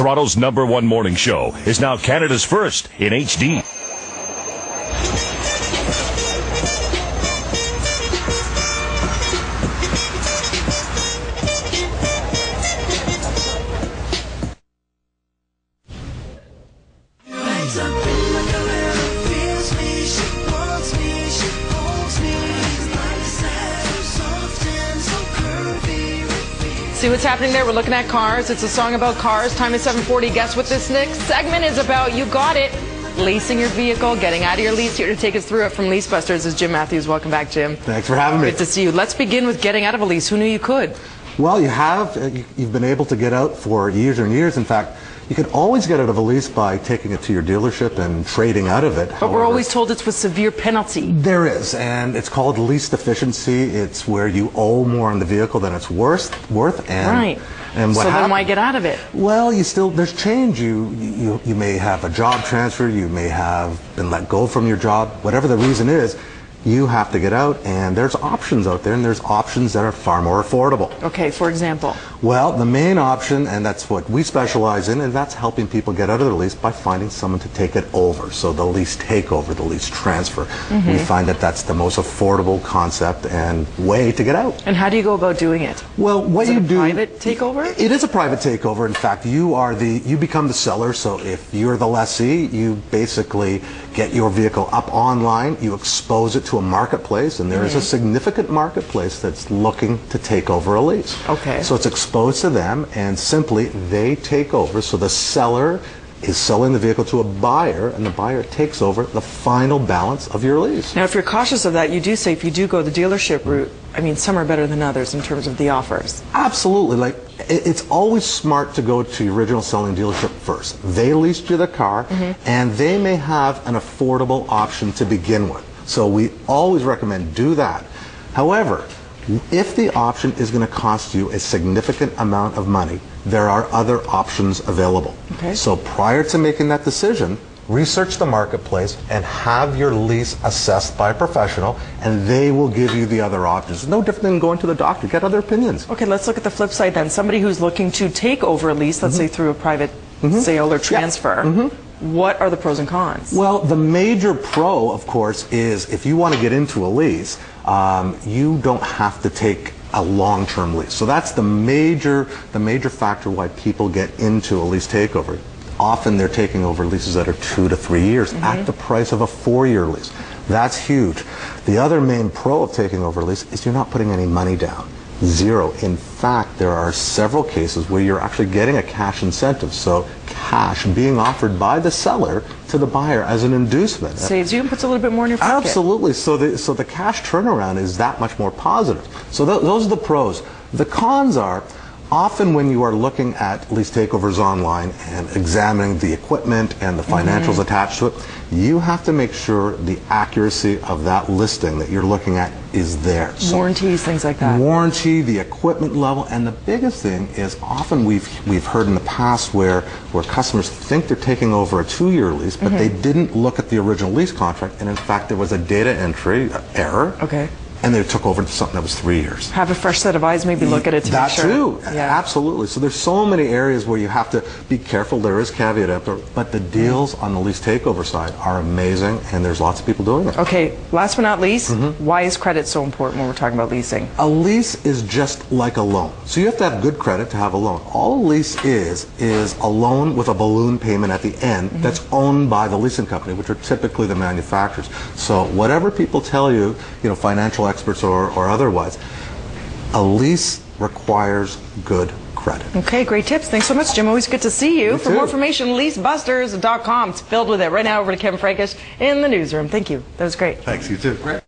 Toronto's #1 morning show is now Canada's first in HD. See what's happening there? We're looking at cars. It's a song about cars. Time is 7:40. Guess what this next segment is about? You got it. Leasing your vehicle, getting out of your lease. Here to take us through it from Lease Busters is Jim Matthews. Welcome back, Jim. Thanks for having me. Good to see you. Let's begin with getting out of a lease. Who knew you could? Well, you have. You've been able to get out for years and years. In fact, you can always get out of a lease by taking it to your dealership and trading out of it. But However, we're always told it's with severe penalty. There is, and it's called lease deficiency. It's where you owe more on the vehicle than it's worth. And, right. And what so then why get out of it? Well, there's change. You may have a job transfer. You may have been let go from your job. Whatever the reason is, you have to get out, and there's options out there, and there's options that are far more affordable. Okay, for example? Well, the main option, and that's what we specialize in, and that's helping people get out of the lease by finding someone to take it over. So the lease takeover, the lease transfer. We find that that's the most affordable concept and way to get out. And how do you go about doing it? Well, what you do... Is it a private takeover? It is a private takeover. In fact, you become the seller, so if you're the lessee, you basically get your vehicle up online, you expose it to a marketplace, and there is a significant marketplace that's looking to take over a lease. Okay. So it's exposed to them, and simply they take over. So the seller is selling the vehicle to a buyer, and the buyer takes over the final balance of your lease. Now, if you're cautious of that, you do say if you do go the dealership route, I mean, some are better than others in terms of the offers. Absolutely. Like, it's always smart to go to your original selling dealership first. They leased you the car, and they may have an affordable option to begin with. So we always recommend do that. However, if the option is going to cost you a significant amount of money, there are other options available. Okay. So prior to making that decision, research the marketplace and have your lease assessed by a professional, and they will give you the other options. No different than going to the doctor. Get other opinions. Okay, let's look at the flip side then. Somebody who's looking to take over a lease, let's say through a private sale or transfer, what are the pros and cons? Well, the major pro, of course, is if you want to get into a lease, you don't have to take a long-term lease. So that's the major factor why people get into a lease takeover. Often they're taking over leases that are 2 to 3 years at the price of a 4-year lease. That's huge. The other main pro of taking over a lease is you're not putting any money down. Zero. In fact, there are several cases where you're actually getting a cash incentive. So cash being offered by the seller to the buyer as an inducement. Saves you and puts a little bit more in your pocket. Absolutely. So the cash turnaround is that much more positive. So those are the pros. The cons are, often when you are looking at lease takeovers online and examining the equipment and the financials attached to it, you have to make sure the accuracy of that listing that you're looking at is there. So warranties, things like that. Warranty, the equipment level, and the biggest thing is often we've heard in the past where customers think they're taking over a 2-year lease, but they didn't look at the original lease contract, and in fact there was a data entry error. Okay. And they took over to something that was 3 years. Have a fresh set of eyes, maybe look at it to that make sure. That too, yeah. Absolutely. So there's so many areas where you have to be careful. There is caveat out there, but the deals on the lease takeover side are amazing, and there's lots of people doing it. Okay, last but not least, why is credit so important when we're talking about leasing? A lease is just like a loan. So you have to have good credit to have a loan. All a lease is a loan with a balloon payment at the end that's owned by the leasing company, which are typically the manufacturers. So whatever people tell you, financial experts or otherwise, a lease requires good credit. Okay, great tips. Thanks so much, Jim. Always good to see you. For more information, leasebusters.com. It's filled with it. Right now, over to Kevin Frankish in the newsroom. Thank you. That was great. Thanks, you too. Great.